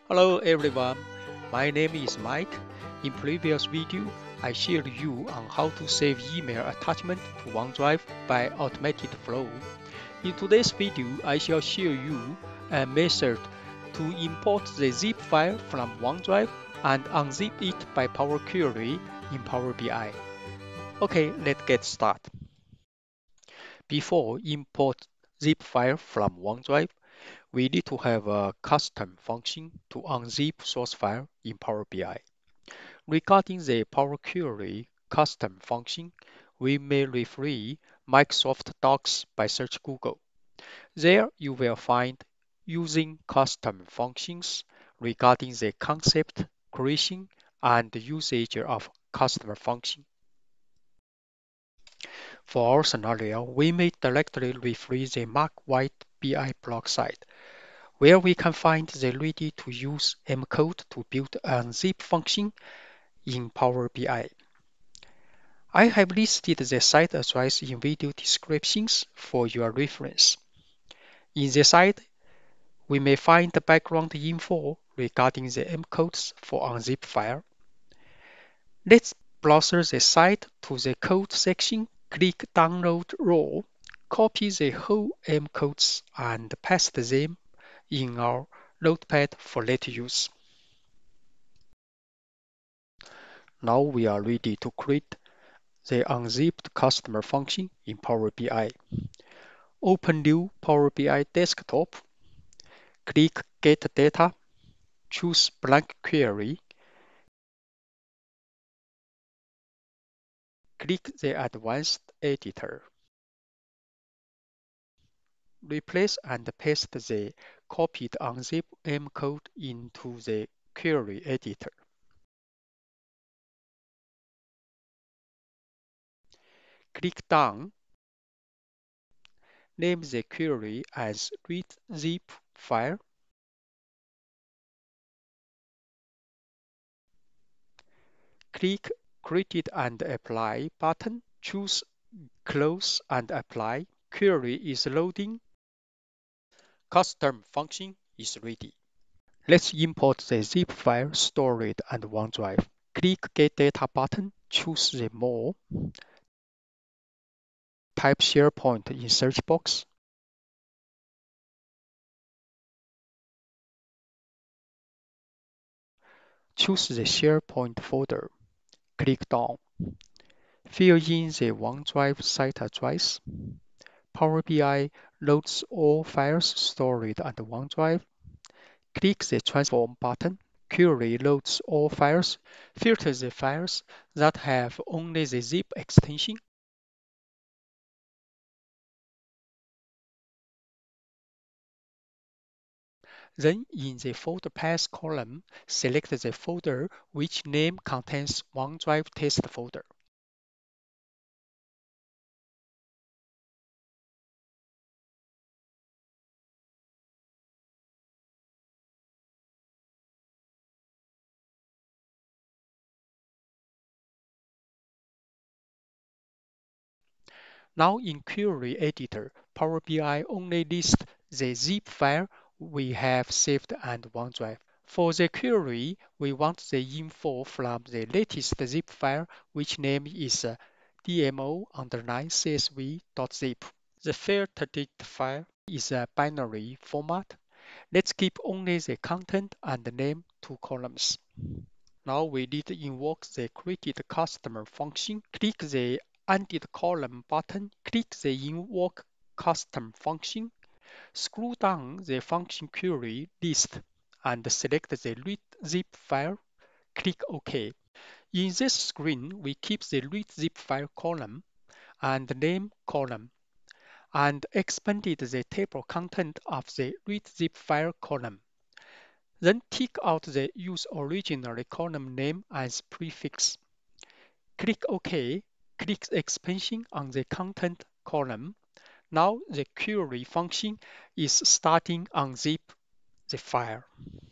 Hello everyone, my name is Mike. In previous video, I shared you on how to save email attachment to OneDrive by automated flow. In today's video, I shall share you a method to import the zip file from OneDrive and unzip it by Power Query in Power BI. Okay, let's get started. Before import zip file from OneDrive, we need to have a custom function to unzip source file in Power BI. Regarding the Power Query custom function, we may refer Microsoft Docs by search Google. There you will find using custom functions regarding the concept, creation, and usage of customer function. For our scenario, we may directly refer the Mark White BI blog site, where we can find the ready-to-use M code to build an zip function in Power BI. I have listed the site address in video descriptions for your reference. In the site, we may find the background info regarding the M codes for unzip file. Let's browse the site to the code section, click Download Raw, copy the whole M codes and paste them in our notepad for later use. Now we are ready to create the unzipped customer function in Power BI. Open new Power BI desktop, click Get Data, choose Blank Query, click the Advanced Editor. Replace and paste the copied unzip M code into the query editor. Click Done. Name the query as read zip file. Click Create and Apply button. Choose Close and Apply. Query is loading. Custom function is ready. Let's import the zip file stored on OneDrive. Click Get Data button. Choose the More. Type SharePoint in search box. Choose the SharePoint folder. Click Done. Fill in the OneDrive site address. Power BI loads all files stored on the OneDrive. Click the Transform button. Query loads all files. Filter the files that have only the zip extension. Then in the folder path column, select the folder which name contains OneDrive test folder. Now in Query Editor, Power BI only lists the zip file we have saved on OneDrive. For the query, we want the info from the latest zip file, which name is dmo_csv.zip. The filtered file is a binary format. Let's keep only the content and the name two columns. Now we need to invoke the created customer function. Click the Added Column button. Click the Invoke Custom function. Scroll down the function query list and select the read zip file. Click OK. In this screen, we keep the read zip file column and name column and expanded the table content of the read zip file column. Then tick out the use original column name as prefix. Click OK. Click expansion on the content column. Now the query function is starting unzip the file.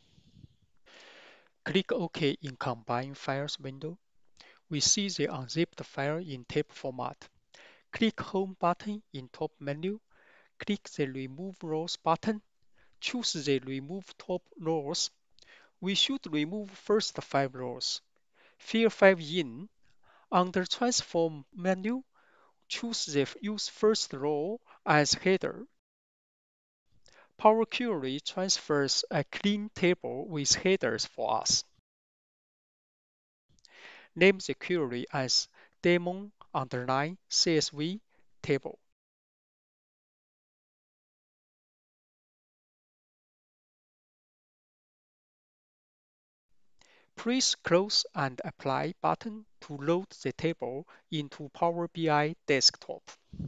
Click OK in Combine Files window. We see the unzipped file in tape format. Click Home button in top menu. Click the Remove Rows button. Choose the Remove Top Rows. We should remove first 5 rows. Fill 5 in. Under Transform menu, choose the Use First Row as header. Power Query transfers a clean table with headers for us. Name the query as Demon_CSV table. Press Close and Apply button to load the table into Power BI Desktop.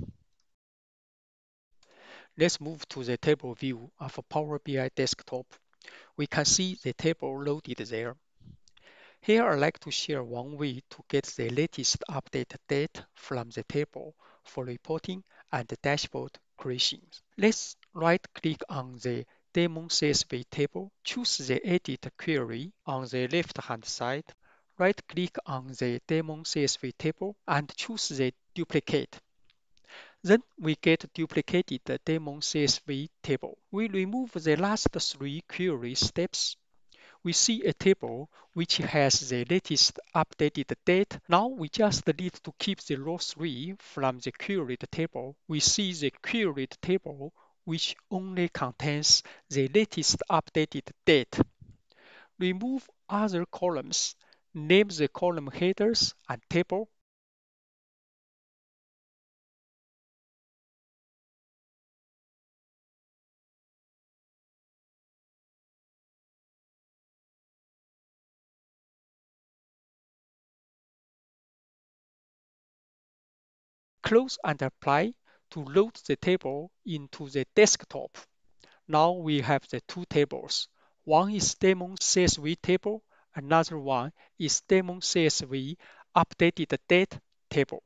Let's move to the table view of Power BI Desktop. We can see the table loaded there. Here I'd like to share one way to get the latest updated data from the table for reporting and dashboard creation. Let's right-click on the Demon CSV table, choose the Edit Query on the left-hand side, right-click on the Demon CSV table, and choose the Duplicate. Then we get duplicated the Demon CSV table. We remove the last 3 query steps. We see a table which has the latest updated date. Now we just need to keep the row 3 from the queried table. We see the queried table which only contains the latest updated date. Remove other columns. Name the column headers and table. Close and apply to load the table into the desktop. Now we have the 2 tables. One is Demon CSV table, another one is Demon CSV updated date table.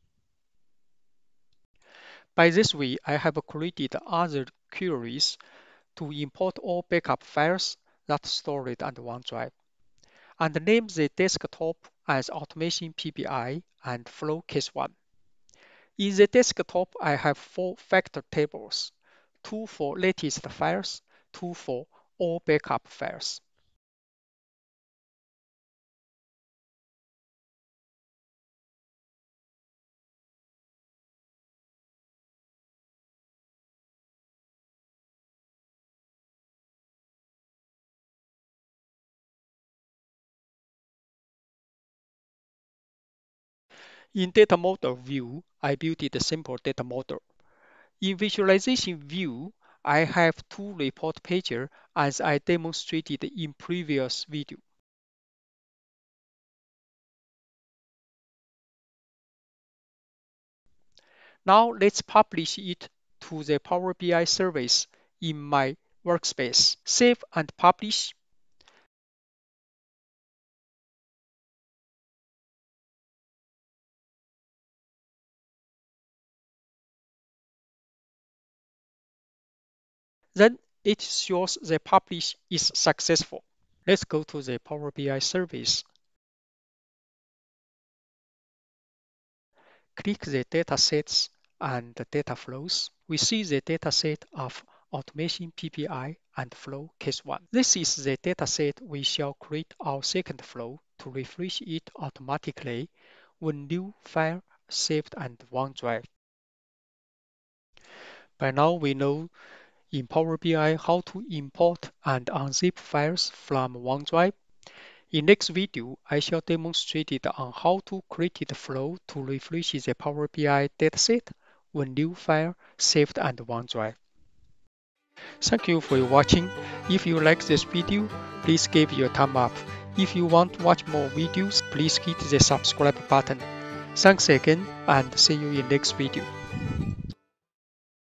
By this way, I have created other queries to import all backup files that stored on OneDrive and name the desktop as Automation PBI and Flow Case 1. In the desktop, I have 4 factor tables, 2 for latest files, 2 for all backup files. In Data Model view, I built a simple data model. In Visualization view, I have 2 report pages as I demonstrated in previous video. Now let's publish it to the Power BI service in my workspace. Save and publish. Then it shows the publish is successful. Let's go to the Power BI service. Click the datasets and the data flows. We see the dataset of Automation PPI and Flow Case 1. This is the dataset we shall create our second flow to refresh it automatically when new file saved and OneDrive. By now we know in Power BI how to import and unzip files from OneDrive. In next video, I shall demonstrate on how to create the flow to refresh the Power BI dataset when new file saved on OneDrive. Thank you for watching. If you like this video, please give it a thumb up. If you want to watch more videos, please hit the subscribe button. Thanks again and see you in next video.